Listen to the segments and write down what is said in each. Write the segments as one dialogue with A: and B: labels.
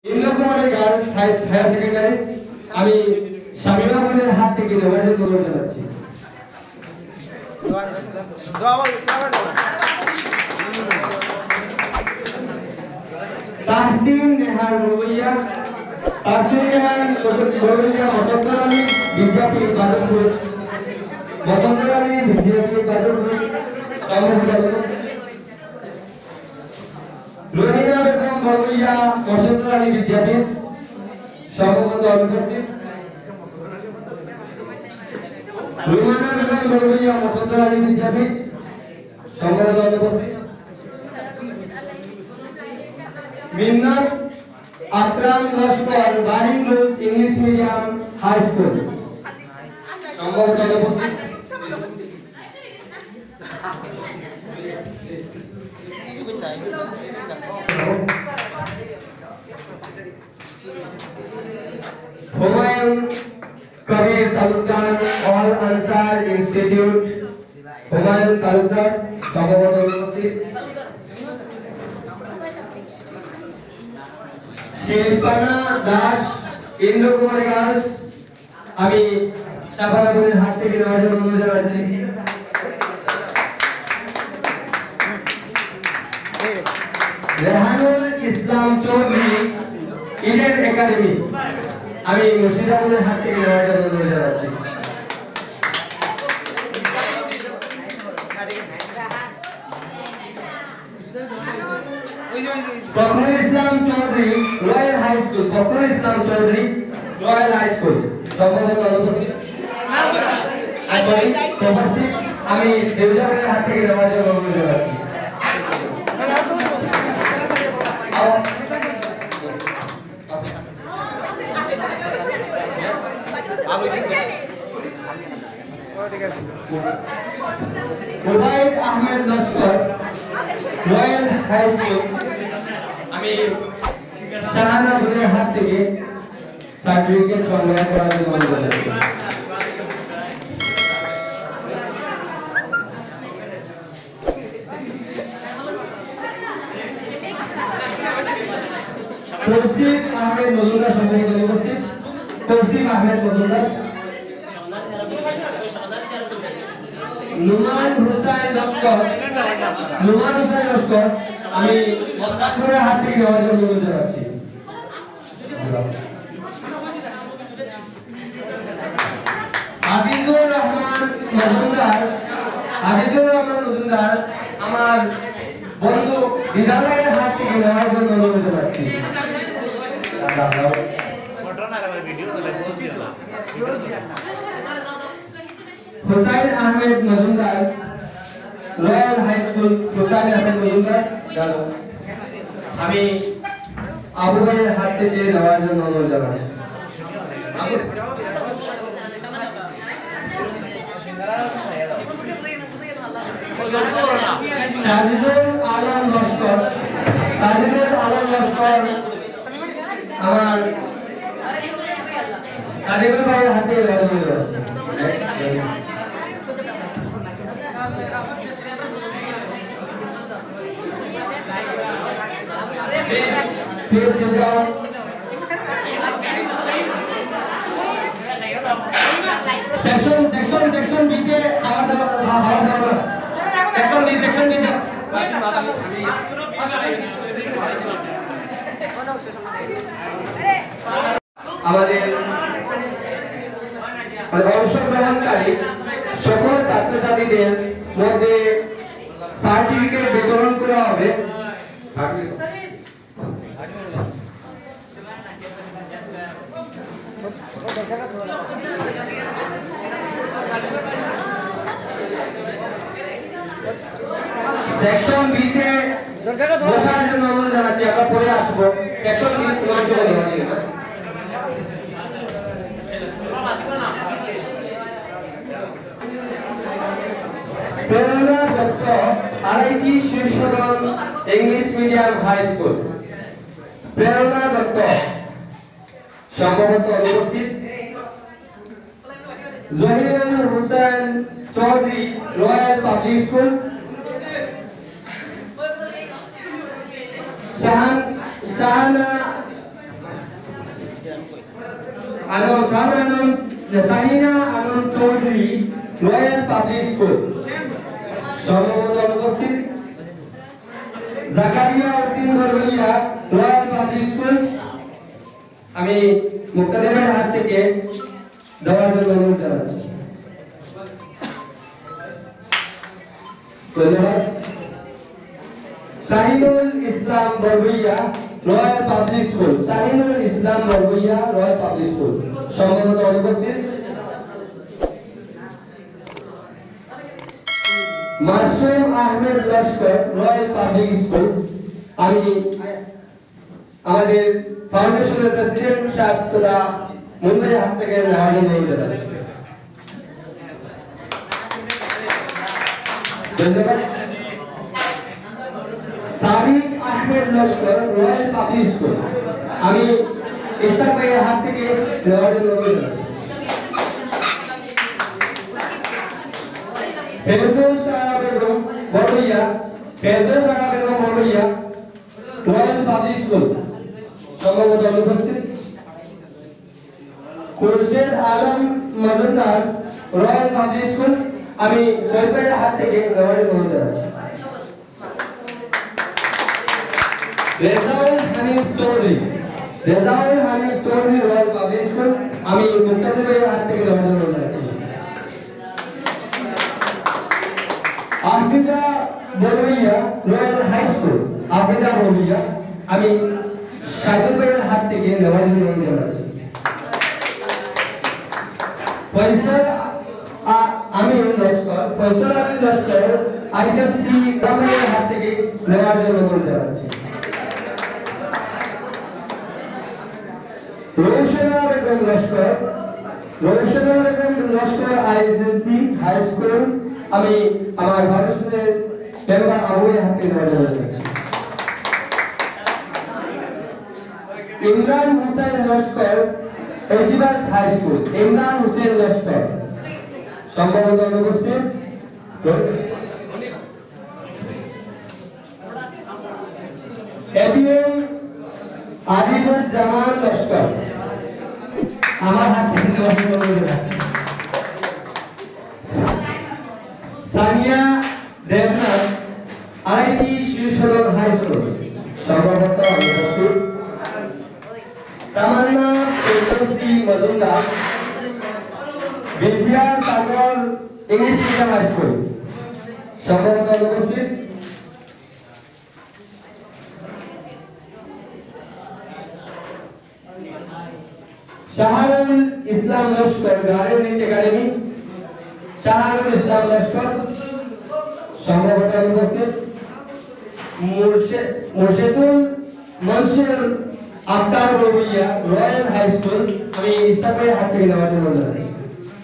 A: Indrakumari girls higher secondary আমি শামিমা বোনের হাত থেকে নেওয়ার জন্য অনুরোধ জানাচ্ছি। তাহসিন নেহার রুবইয়া তাহসিন নেহার রুবইয়া বসন্তর আলী বিদ্যাপীঠ বাদলপুর বসন্তর আলী বিদ্যাপীঠ বাদলপুর রোহিনা বেগম রুবইয়া বসন্তর আলী বিদ্যাপীঠ সর্বগত অনুপস্থিত। রুমানা বেগম রুবইয়া বসন্তর আলী বিদ্যাপীঠ সর্বগত অনুপস্থিত। Minnat Akram Laskar Baring road English medium high school সম্ভবত উপস্থিত। হুমায়ুন কবির তালুকদার অল আনসার ইনস্টিটিউট হুমায়ুন তালুকদার সম্ভবত উপস্থিত। শিল্পনা দাস ইন্দ্রকুমারী গার্লস আমি শাবানা বোনের হাত থেকে নেওয়ার জন্য অনুরোধ জানাচ্ছি। রেহানুল ইসলাম চৌধুরী ইডেন একাডেমি আমি মুর্শিদা বোনের হাত থেকে নেওয়ার জন্য অনুরোধ জানাচ্ছি। Fakhrul Islam Chowdhury royal high school Fakhrul Islam Chowdhury royal high school সম্ভবত অনুপস্থিত। আমি দেবজাবের হাত থেকে নেওয়ার জন্য অনুরোধ জানাচ্ছি। Ubaid Ahmed Laskar royal high school আমি শাহানা বোনের হাত থেকে সার্টিফিকেট সংগ্রহ করার জন্য অনুরোধ জানাচ্ছি। তৌসিফ আহমেদ মজুমদার সম্মানিত উপস্থিত। তৌসিফ আহমেদ মজুমদার নুমান হুসাইন লস্কর আমি মক্কাপুরের হাত থেকে নেওয়ার জন্য অনুরোধ জানাচ্ছি। হাফিজুর রহমান মজুমদার আমার বন্ধু বিদ্যালয়ের হাত থেকে নেওয়ার জন্য অনুরোধ জানাচ্ছি। Hussain Ahmed Majumdar royal high school Hussain Ahmed Majumdar আমি আবু ভাইয়ের হাত থেকে নেওয়ার জন্য অনুরোধ জানাচ্ছি। সাজিদুল আলম লস্কর আমার সাজিদুল ভাইয়ের হাত থেকে নেওয়ার জন্য সেকশন বি কে খাবার দাবার সেকশন বি আমাদের অংশগ্রহণকারী সকল ছাত্রছাত্রীদের মধ্যে সার্টিফিকেট বিতরণ করা হবে। সেকশন বি তে বসার জন্য অনুরোধ জানাচ্ছি। আমরা পরে আসবো। Section B Prerana Dutta RIT শীর্ষদল English medium high school Prerana Dutta সম্ভবত অনুপস্থিত। Zahirul Hossain Chowdhury royal public school Shahana Alam Shahina Alam Chowdhury royal public school সম্মানিত উপস্থিত Zakaria Uddin Barbhuiya royal public school আমি মুক্তাদিরের হাত থেকে দেওয়ার জন্য অনুরোধ জানাচ্ছি ধন্যবাদ Shahinul Islam Barbhuiya royal public school Shahinul Islam Barbhuiya royal public school সম্মানিত অনুপস্থিত Masum Ahmed Laskar royal public school আমি আমাদের ফাউন্ডেশনের প্রেসিডেন্ট সাহেব তোলা মুম্বাই হাত থেকে নেওয়ার জন্য অনুরোধ জানাচ্ছি ধন্যবাদ Sadiq Ahmed Laskar royal public school আমি ইস্তাক ভাইয়ের হাত থেকে নেওয়ার জন্য অনুরোধ জানাচ্ছি ফেরদৌস আরা বেগম বড়ইয়া রয়্যাল পাবলিক স্কুল সম্মানিত অনুপস্থিত Khurshed Alam Majumdar royal public school আমি শহীদ ভাইয়ের হাত থেকে নেওয়ার জন্য অনুরোধ জানাচ্ছি Rezaul Hanif Chowdhury royal public school আমি মুক্তাদির ভাইয়ের হাত থেকে নেওয়ার জন্য অনুরোধ জানাচ্ছি Afida Barbhuiya royal high school আমি সাইদুল ভাইয়ের হাত থেকে নেওয়ার জন্য অনুরোধ জানাচ্ছি ফয়সাল আমিন লস্কর আইসিএমসি ভাইয়ের হাত থেকে নেওয়ার জন্য অনুরোধ জানাচ্ছি Roushana Begum Laskar ICMC high school আমি আমার ফাউন্ডেশনের মেম্বার আবুয়ের হাত থেকে নেওয়ার জন্য জানাচ্ছি ইমরান হুসেন লস্কর এজিবাস হাই স্কুল সম্মানিত অনুপস্থিত এবিএম আদিবুল জামান লস্কর আমার হাত থেকে নেওয়ার জন্য অনুরোধ জানাচ্ছি Sania Debnath IT Shishusadan high school সর্বপ্রথম অনুপস্থিত Tamanna Chowdhury Majumdar Vidyasagar English medium high school সম্মানিত অনুপস্থিত শাহরুল ইসলাম লস্কর গার্ডেন একাডেমি শাহরুল ইসলাম লস্কর সম্মানিত অনুপস্থিত Murshedul Mansoor Akhtar Rabiya royal high school আমি ইস্তাক ভাইয়ের হাত থেকে নেওয়ার জন্য অনুরোধ জানাচ্ছি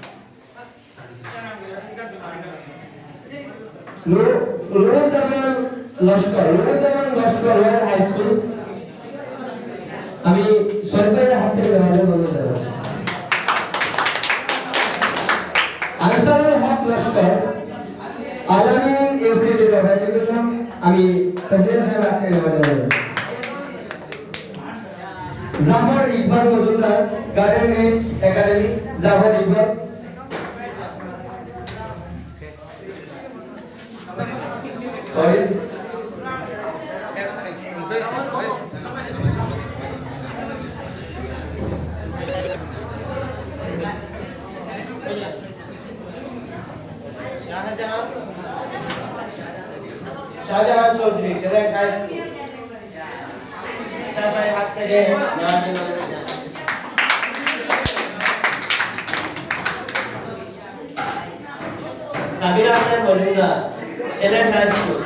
A: Nuruzzaman Laskar royal high school আমি শহীদ ভাইয়ের হাত থেকে নেওয়ার জন্য অনুরোধ জানাচ্ছি Ansarul Haque Laskar Alamin institute of education আমি প্রেসিডেন্ট সাহেব হাত থেকে নেওয়ার জন্য অনুরোধ Jafar Iqbal Majumdar garden academy Jafar Iqbal Shahjahan Chowdhury talent high school তার ভাই হাত থেকে নেওয়ার জন্য Sabir Ahmed Majumdar talent high school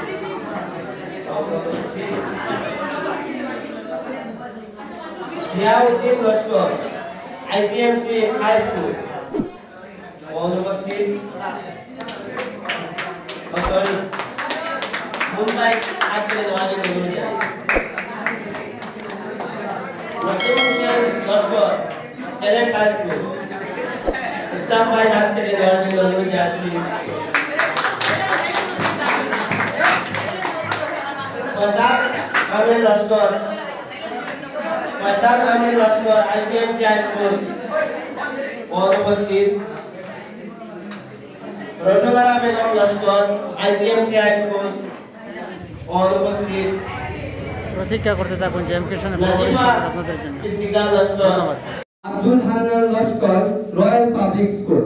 A: Ziauddin Laskar ICMC high school অনুপস্থিত মুম্বাই হাত থেকে নেওয়ার জন্য অনুরোধ জানাচ্ছি Nasim Hossain Laskar talent high school Islam ভাই হাত থেকে নেওয়ার জন্য অনুরোধ জানাচ্ছি ফসাদ Amir Laskar
B: Faisal Ahmed Laskar ICMC high school অনুপস্থিত। রসদারা Begum Laskar ICMC high school অনুপস্থিত।
C: প্রতীক্ষা করতে থাকুন জ্যামকেশনের পরবর্তী সংবাদ আপনাদের জন্য।
B: সিদ্দিকা লস্কর।
C: ধন্যবাদ।
A: Abdul Hannan Laskar royal public school.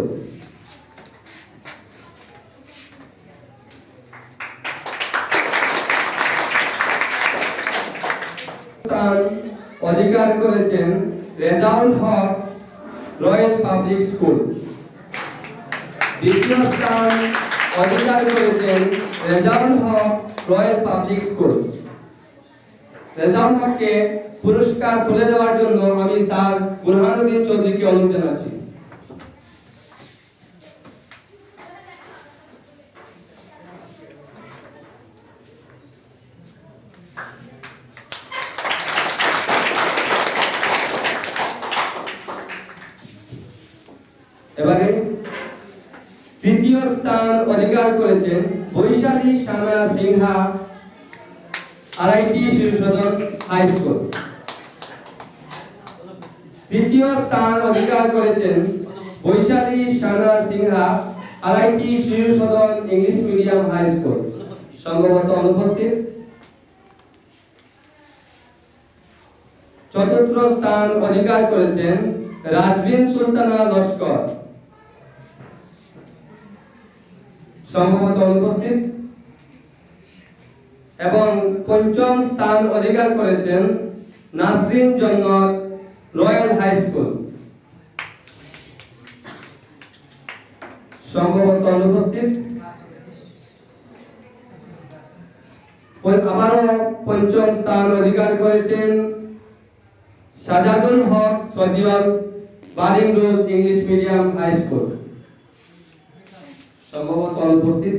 A: স্থান অধিকার করেছেন Rezaul Haque royal public school. দ্বিতীয় স্থান অধিকার করেছেন Rezaul Haque royal public school. রেজাউল হককে পুরস্কার তুলে দেওয়ার জন্য আমি স্যার বুরহানুদ্দিন চৌধুরীকে অনুরোধ জানাচ্ছি। এবারে তৃতীয় স্থান অধিকার করেছেন Vaishali Sana Sinha RIT Shishusadan high school. তৃতীয় স্থান অধিকার করেছেন Vaishali Sana Sinha RIT Shishusadan English medium high school, সম্ভবত অনুপস্থিত। চতুর্থ স্থান অধিকার করেছেন রাজবিন সুলতানা লস্কর, সম্ভবত অনুপস্থিত। এবং পঞ্চম স্থান অধিকার করেছেন নাসরিন জন্নত রয়্যাল হাই স্কুল, সম্ভবত অনুপস্থিত। আবারও পঞ্চম স্থান অধিকার করেছেন সাজাদুল হক সদিয়ল বারিং rose English medium high school, সম্ভবত অনুপস্থিত।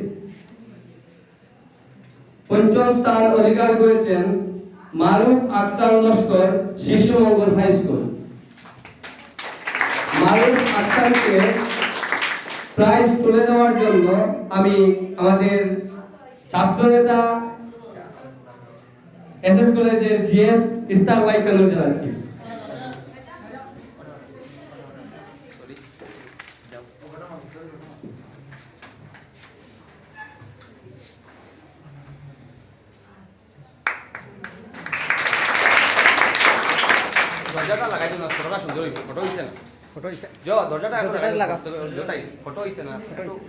A: পঞ্চম স্থান অধিকার করেছেন মারুফ আকসার লস্কর শিশু মঙ্গল হাই স্কুল। মারুফ আকসারকে প্রাইজ তুলে দেওয়ার জন্য আমি আমাদের ছাত্রনেতা এসএস কলেজের জিএস ইস্তাক ভাইকে অনুরোধ জানাচ্ছি।
D: দরজাটা লাগাই দিন না, ফটোটা সুন্দর হইব। ফটো হইছে না?
C: ফটো হইছে?
D: দরজাটা
C: লাগাও।
D: দরজাটাই ফটো হইছে না?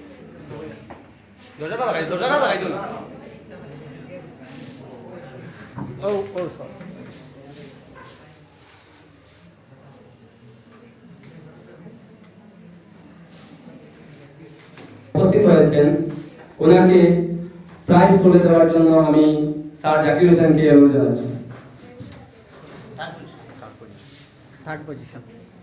D: দরজাটা লাগাই দিন না।
C: ও সর।
A: উপস্থিত হয়েছেন, ওনাকে প্রাইজ তুলে দেওয়ার জন্য আমি স্যার জাকির হোসেনকে অনুরোধ জানাচ্ছি।
C: Third position.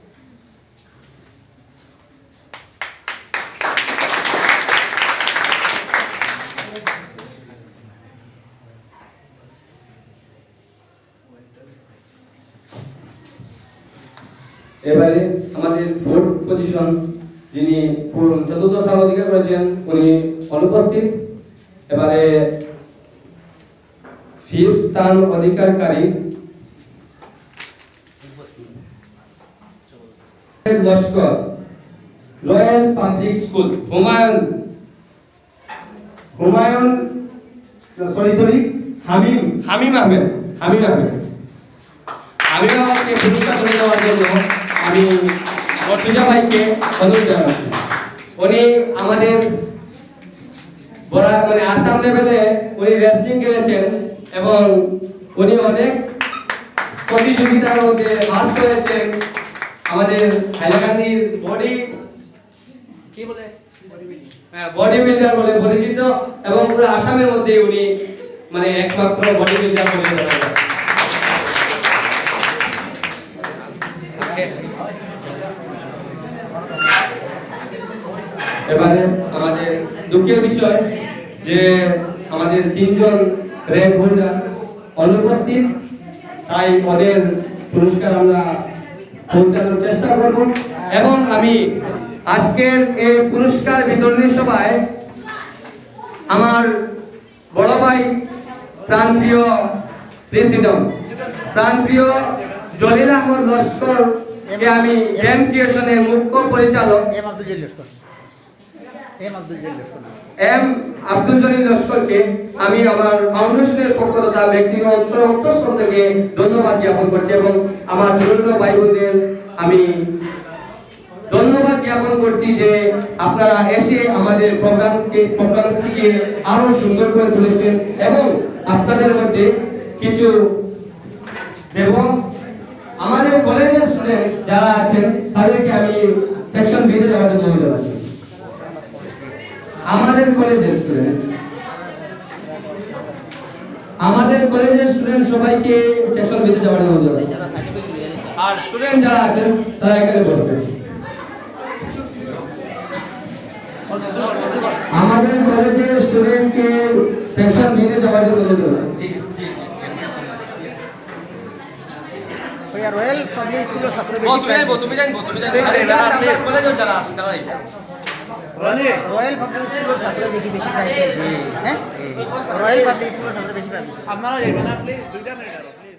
A: এবারে আমাদের ফোর্থ পজিশন যিনি চতুর্থ স্থান অধিকার করেছেন উনি অনুপস্থিত। এবারে ফিফথ স্থান অধিকারকারী Laskar royal public school Humayun Hamim Ahmed আমাকে পুরস্কার তুলে দেওয়ার জন্য আমি মর্তুজা ভাইকে অনুরোধ জানাচ্ছি। উনি আমাদের মানে আসাম লেভেলে উনি রেসলিং খেলেছেন এবং উনি অনেক প্রতিযোগিতার মধ্যে ভাগ করেছেন। আমাদের হাইলাকান্দির বডি বিল্ডার বলে পরিচিত এবং পুরো আসামের মধ্যে উনি মানে একমাত্র বডি বিল্ডার বলে ধরা যায়। এবারে আমাদের দুঃখের বিষয় যে আমাদের তিনজন র্যাঙ্ক হোল্ডার অনুপস্থিত, তাই ওদের পুরস্কার আমরা পৌঁছানোর চেষ্টা করব। এবং আমি আজকের এই পুরস্কার বিতরণী সভায় আমার বড় ভাই প্রাণপ্রিয় জলিল আহমদ লস্কর কে আমি জেম ক্রিয়েশনের মুখ্য পরিচালক
C: এম আব্দুল জলিল লস্কর
A: এম আব্দুল জলিল লস্করকে আমি আমার ফাউন্ডেশনের পক্ষ তথা ব্যক্তিগত অন্তঃস্থল থেকে ধন্যবাদ জ্ঞাপন করছি এবং আমার ছোট ছোট ভাই বোনদের আমি ধন্যবাদ জ্ঞাপন করছি যে আপনারা এসে আমাদের প্রোগ্রামটিকে আরো সুন্দর করে তুলেছেন এবং আপনাদের মধ্যে কিছু এবং আমাদের কলেজের স্টুডেন্ট যারা আছেন তাদেরকে আমি সেকশন বিতে যাওয়ার জন্য অনুরোধ জানাচ্ছি। আমাদের কলেজের স্টুডেন্ট সবাইকে সেকশন বিতে যাওয়ার জন্য অনুরোধ জানাচ্ছি। আর স্টুডেন্ট যারা আছেন তারা এখানে বসবেন। আমাদের কলেজের স্টুডেন্টকে সেকশন বিতে যাওয়ার জন্য অনুরোধ জানাচ্ছি।
C: রয়্যাল পাবলিক স্কুলের ছাত্র
D: তুমি জানবো কলেজের যারা আসুন তারা
C: রয়্যাল পাবলিক স্কুলের ছাত্র দেখি বেশি পাইছে হ্যাঁ রয়্যাল পাবলিক স্কুলের ছাত্র বেশি পাইছে
D: আপনারা যাবেন না প্লিজ 2টা মিনিট